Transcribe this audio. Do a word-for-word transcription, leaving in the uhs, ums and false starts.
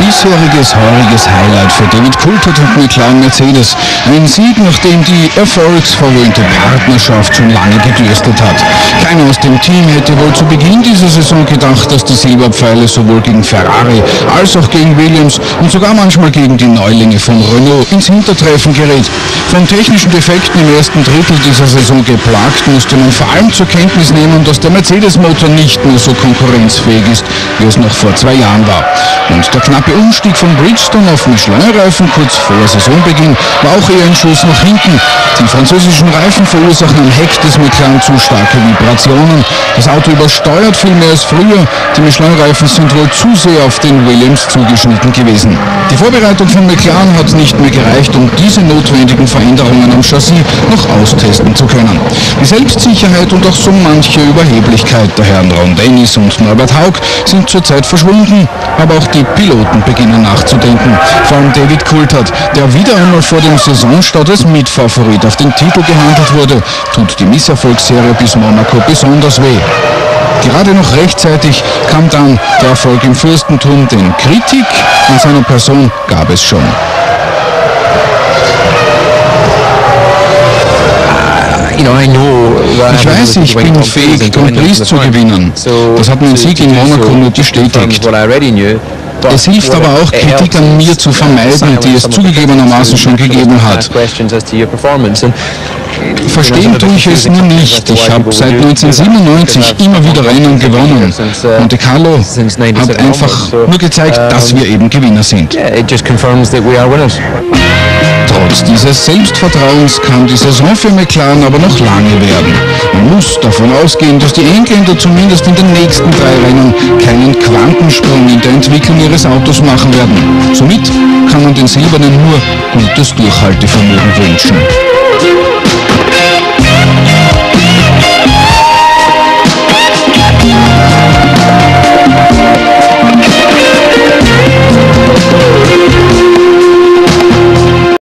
bisheriges heuriges Highlight für David Coulthard und McLaren Mercedes. Ein Sieg, nachdem die erfolgsverwöhnte Partnerschaft schon lange gedürstet hat. Keiner aus dem Team hätte wohl zu Beginn dieser Saison gedacht, dass die Silberpfeile sowohl gegen Ferrari als auch gegen Williams und sogar manchmal gegen die Neulinge von Renault ins Hintertreffen gerät. Von technischen Defekten im ersten Drittel dieser Saison geplagt, musste man vor allem zur Kenntnis nehmen, dass der Mercedes-Motor nicht mehr so konkurrenzfähig ist, wie es noch vor zwei Jahren war. Und der knappe Umstieg von Bridgestone auf Michelin-Reifen kurz vor Saisonbeginn war auch eher ein Schuss nach hinten. Die französischen Reifen verursachen am Heck des McLaren zu starke Vibrationen. Das Auto übersteuert viel mehr als früher. Die Michelin-Reifen sind wohl zu sehr auf den Williams zugeschnitten gewesen. Die Vorbereitung von McLaren hat nicht mehr gereicht, um diese notwendigen Veränderungen am Chassis noch austesten zu können. Die Selbstsicherheit und auch so manche Überheblichkeit der Herren Ron Dennis und Norbert Haug sind zurzeit verschwunden, aber auch die Piloten beginnen nachzudenken. Vor allem David Coulthard, der wieder einmal vor dem Saisonstart als Mitfavorit auf den Titel gehandelt wurde, tut die Misserfolgsserie bis Monaco besonders weh. Gerade noch rechtzeitig kam dann der Erfolg im Fürstentum, denn Kritik an seiner Person gab es schon. Ich weiß, ich bin fähig, Grand Prix zu gewinnen. Das hat mein Sieg in Monaco nur bestätigt. Es hilft aber auch, Kritik an mir zu vermeiden, die es zugegebenermaßen schon gegeben hat. Verstehen tue ich es nur nicht. Ich habe seit neunzehnhundertsiebenundneunzig immer wieder Rennen gewonnen. Monte Carlo hat einfach nur gezeigt, dass wir eben Gewinner sind. Trotz dieses Selbstvertrauens kann die Saison für McLaren aber noch lange werden. Man muss davon ausgehen, dass die Engländer zumindest in den nächsten drei Rennen keinen Quantensprung in der Entwicklung ihres Autos machen werden. Somit kann man den Silbernen nur gutes Durchhaltevermögen wünschen.